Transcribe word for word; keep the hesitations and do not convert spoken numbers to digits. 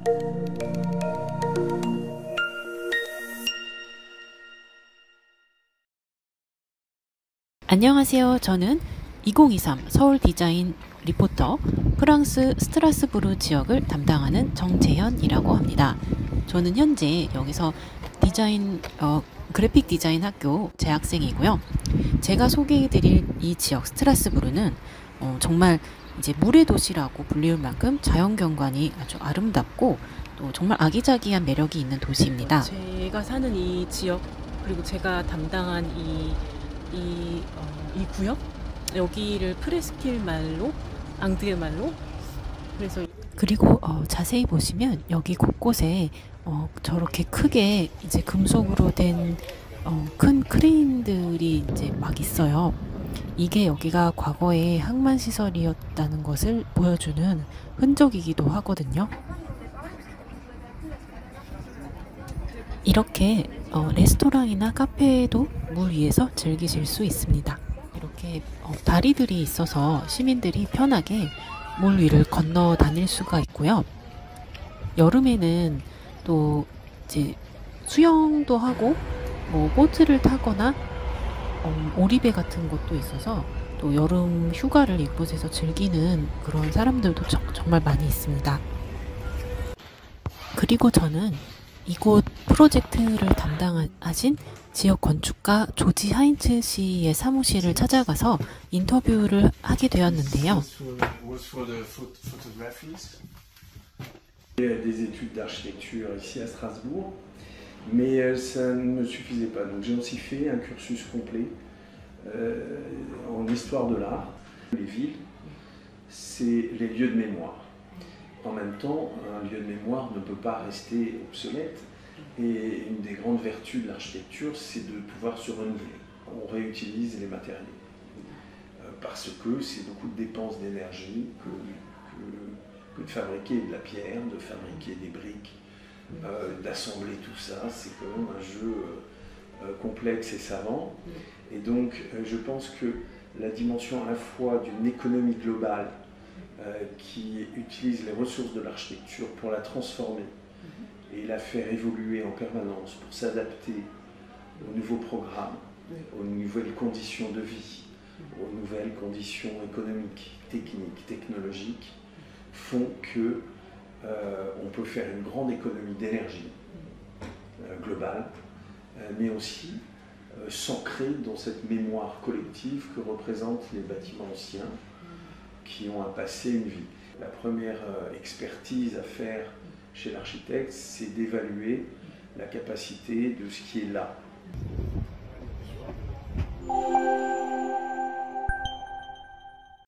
안녕하세요. 저는 이천이십삼 서울 디자인 리포터 프랑스 스트라스부르 지역을 담당하는 정재현이라고 합니다. 저는 현재 여기서 디자인 어, 그래픽 디자인 학교 재학생이고요. 제가 소개해드릴 이 지역 스트라스부르는 어, 정말 이제 물의 도시라고 불리울 만큼 자연경관이 아주 아름답고 또 정말 아기자기한 매력이 있는 도시입니다. 제가 사는 이 지역 그리고 제가 담당한 이 이, 어, 이 구역? 여기를 프레스킬 말로, 앙드레 말로 그래서 그리고 어, 자세히 보시면 여기 곳곳에 어, 저렇게 크게 이제 금속으로 된 어, 큰 크레인들이 이제 막 있어요. 이게 여기가 과거에 항만 시설이었다는 것을 보여주는 흔적이기도 하거든요. 이렇게 어, 레스토랑이나 카페에도 물 위에서 즐기실 수 있습니다. 이렇게 어, 다리들이 있어서 시민들이 편하게 물 위를 건너 다닐 수가 있고요. 여름에는 또 이제 수영도 하고 뭐 보트를 타거나 어, 오리배 같은 것도 있어서 또 여름 휴가를 이곳에서 즐기는 그런 사람들도 저, 정말 많이 있습니다. 그리고 저는 이곳 프로젝트를 담당하신 지역 건축가 조지 하인츠 씨의 사무실을 찾아가서 인터뷰를 하게 되었는데요. Des études d'architecture ici à Strasbourg, mais ça ne me suffisait pas. Donc j'ai aussi fait un cursus complet euh, en histoire de l'art. Les villes, c'est les lieux de mémoire. En même temps, un lieu de mémoire ne peut pas rester obsolète et une des grandes vertus de l'architecture, c'est de pouvoir se renouveler. On réutilise les matériaux euh, parce que c'est beaucoup de dépenses d'énergie que, que, que de fabriquer de la pierre, de fabriquer des briques, euh, d'assembler tout ça. C'est quand même un jeu euh, complexe et savant. Et donc, euh, je pense que la dimension à la fois d'une économie globale Euh, qui utilise les ressources de l'architecture pour la transformer et la faire évoluer en permanence pour s'adapter aux nouveaux programmes, aux nouvelles conditions de vie, aux nouvelles conditions économiques, techniques, technologiques, font que euh, on peut faire une grande économie d'énergie euh, globale, euh, mais aussi euh, s'ancrer dans cette mémoire collective que représentent les bâtiments anciens qui ont un passé, une vie. La première euh, expertise à faire chez l'architecte, c'est d'évaluer la capacité de ce qui est là.